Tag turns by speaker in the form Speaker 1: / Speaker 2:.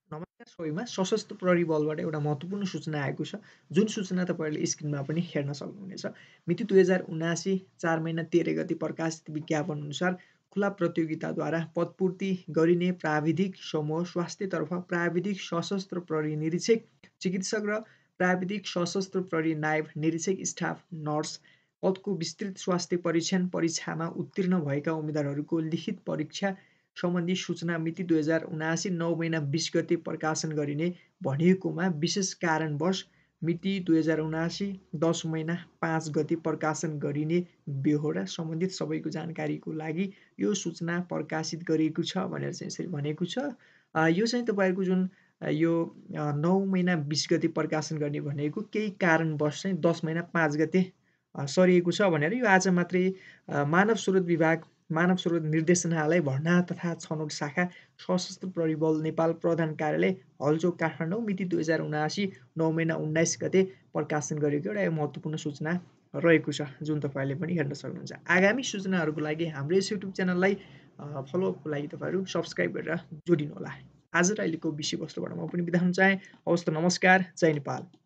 Speaker 1: नमस्कार सबैमा सशस्त्र प्रहरी बलबाट एउटा महत्त्वपूर्ण सूचना आएको छ जुन सूचना तपाईँहरूले स्क्रिनमा पनि हेर्न सक्नुहुनेछ। मिति 2079 4 महिना 13 गते प्रकाशित विज्ञापन अनुसार खुला प्रतियोगिताद्वारा पदपूर्ति गरिने प्राविधिक समूह स्वास्थ्यतर्फ प्राविधिक सशस्त्र प्रहरी निरीक्षक चिकित्सक र प्राविधिक सशस्त्र प्रहरी नायब निरीक्षक स्टाफ नर्स पदको विस्तृत स्वास्थ्य परीक्षण परीक्षामा उत्तीर्ण भएका उम्मेदवारहरूको लिखित परीक्षा सम्बन्धी सूचना मिति 2079 9 महिना 20 गते प्रकाशन गरिने भनिएकोमा विशेष कारणवश मिति 2079 10 महिना 5 गते प्रकाशन गरिने बेहोरा सम्बन्धित सबैको जानकारीको लागि यो सूचना प्रकाशित गरिएको छ भनेर चाहिँ यसरी भनेको छ। यो चाहिँ तपाईँहरूको जुन यो 9 महिना 20 गते प्रकाशन गर्ने भनेको केही कारणवश चाहिँ 10 महिना 5 गते सरिएको छ भनेर यो आज मात्रै मानव स्रोत विभाग मानव स्रोत निर्देशनालय भर्ना तथा छनौट शाखा सशस्त्र प्रहरी बल नेपाल प्रधान कार्यालय हलचोक काठमाडौँ मिति 2079 9 महिना 19 गते प्रकाशन गरेको एउटा महत्त्वपूर्ण सूचना रहेको छ जुन तपाईँहरूले पनि हेर्न सक्नुहुन्छ। आगामी सूचनाहरूको लागि हाम्रो यस युट्युब च्यानललाई फलोअपको लागि तपाईँहरू सब्सक्राइब गरेर जोडिनुहोला। आज र अहिलेको विषयवस्तुबाट म पनि बिदा हुन चाहे। हवस् त, नमस्कार, जय नेपाल।